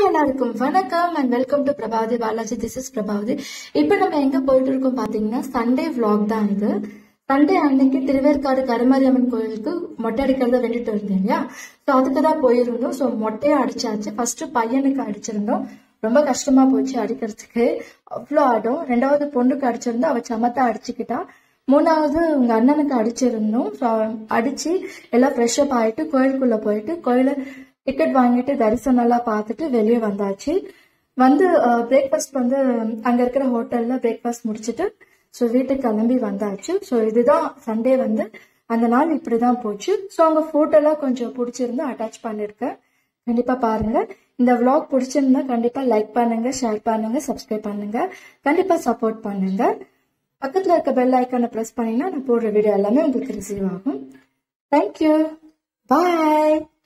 எல்லாருக்கும் வணக்கம் and welcome to Prabhavathi Balaji. This is Prabhavathi. இப்போ நம்ம எங்க போயிட்டு இருக்கோம் பாத்தீங்கன்னா சண்டே vlog தான் இது. சண்டே அன்னைக்கு திருவேற்காடு கருமாரியம்மன் கோயிலுக்கு மொட்டை அடிக்கிறத வேண்டிட்டு இருந்தேன் இல்லையா. ஸோ அதுக்கு தான் போயிருந்தோம். ஸோ மொட்டையை அடிச்சாச்சு. ஃபர்ஸ்ட் பையனுக்கு அடிச்சிருந்தோம். ரொம்ப கஷ்டமா போச்சு அடிக்கிறதுக்கு. அவ்வளோ ஆடும். ரெண்டாவது பொண்ணுக்கு அடிச்சிருந்தோம். அவ சமத்தா அடிச்சுக்கிட்டா. மூணாவது உங்க அண்ணனுக்கு அடிச்சிருந்தோம். ஸோ அடிச்சு எல்லாம் ஃப்ரெஷ் அப் ஆயிட்டு கோயிலுக்குள்ள போயிட்டு கோயில டிக்கெட் வாங்கிட்டு தரிசனம் எல்லாம் பார்த்துட்டு வெளியே வந்தாச்சு. வந்து பிரேக்ஃபாஸ்ட் வந்து அங்க இருக்கிற ஹோட்டல்ல பிரேக்ஃபாஸ்ட் முடிச்சுட்டு ஸோ வீட்டுக்கு கிளம்பி வந்தாச்சு. ஸோ இதுதான் சண்டே வந்து அந்த நாள் இப்படிதான் போச்சு. ஸோ அவங்க போட்டோலாம் கொஞ்சம் பிடிச்சிருந்து அட்டாச் பண்ணிருக்கேன். கண்டிப்பா பாருங்க. இந்த vlog பிடிச்சிருந்தா கண்டிப்பா லைக் பண்ணுங்க, ஷேர் பண்ணுங்க, சப்ஸ்கிரைப் பண்ணுங்க, கண்டிப்பா சப்போர்ட் பண்ணுங்க. பக்கத்துல இருக்க பெல் ஐக்கானை பிரஸ் பண்ணீங்கன்னா நான் போடுற வீடியோ எல்லாமே உங்களுக்கு ரிசீவ் ஆகும். தேங்க்யூ. பாய்.